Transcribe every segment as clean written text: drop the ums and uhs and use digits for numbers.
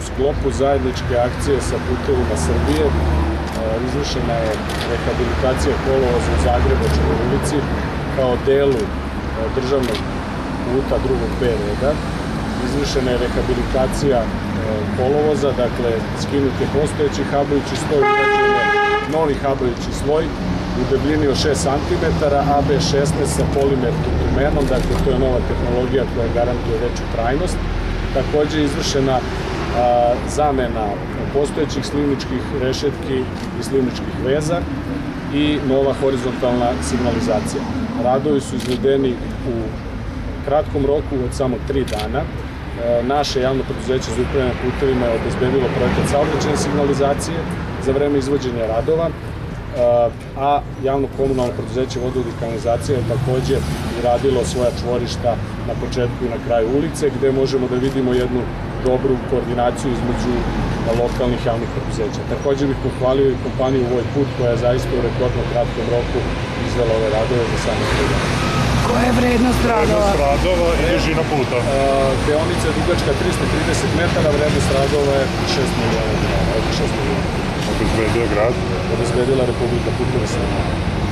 sklopu zajedničke akcije sa Putevima Srbije izvršena je rehabilitacija kolovoza u Zagrebačkoj ulici kao delu državnog puta drugog B reda. Izvršena je rehabilitacija kolovoza, dakle skinut je postojeći hablujući sloj, urađen je novi hablujući sloj u debljini od 6 cm, AB16 sa polimer bitumenom, dakle to je nova tehnologija koja garantuje veću trajnost. Takođe je izvršena zamena postojećih slivničkih rešetki i slivničkih veza i nova horizontalna signalizacija. Radovi su izvedeni u kratkom roku od samo 3 dana. Naše javno preduzeće za upravljanje putevima je obezbedilo projekat saobraćajne signalizacije za vreme izvođenja radova, a javno komunalno preduzeće Vodovod i kanalizacija je takođe radilo svoja čvorišta na početku i na kraju ulice, gde možemo da vidimo jednu dobru koordinaciju između lokalnih javnih preduzeća. Takođe bih pohvalio i kompaniju Vojput koja je zaista u rekordno kratkom roku izvela ove radove za samo 3 dana. Koja je vrednost radova? Vrednost radova i dužina puta? Deonica je dugačka 330 metara, vrednost radova je 6 miliona dinara, oko 6 miliona. Obezbedio grad? Obezbedila Republika Puteva Srbije.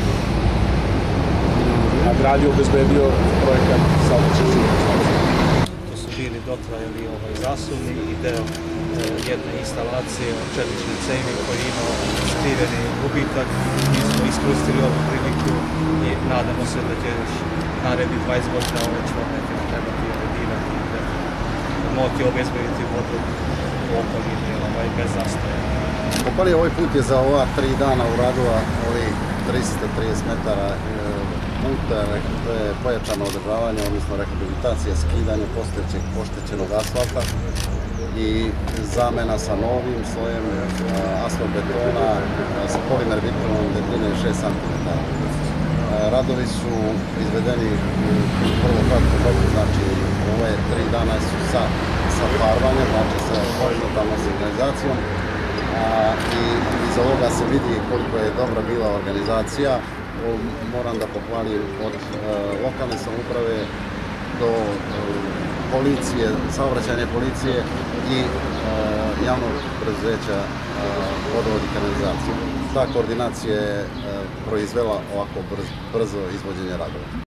A grad je obezbedio projekat saobraćajne signalizacije. To su bili dotrajali zasuvni i deo jedne instalacije od čelične cevi koji je imao skriveni gubitak. Mi smo iskoristili ovu priliku i nadamo se da će još narednih 20 godina ove čvorneke trebati redirati i da moći obezbediti vodu u okolini bez zastoja. Kompanija ovaj put je za ova 3 dana uradila ovih 330 metara puta, to je pojačano održavanje, odnosno rehabilitacija, skidanje postojećeg poštećenog asfalta i zamena sa novim slojem asfalt betona sa polimer bitumenom debljine 6 cm. Radovi su izvedeni u prvo kratkom roku, znači ove 3 dana su sa farbanjem, znači sa horizontalnom signalizacijom, i iz ovoga se vidi koliko je dobra bila organizacija. Moram da pohvalim od lokalne samouprave do policije, saobraćajne policije i javnog preduzeća Vodovod i kanalizacije. Ta koordinacija je proizvela ovako brzo izvođenje radova.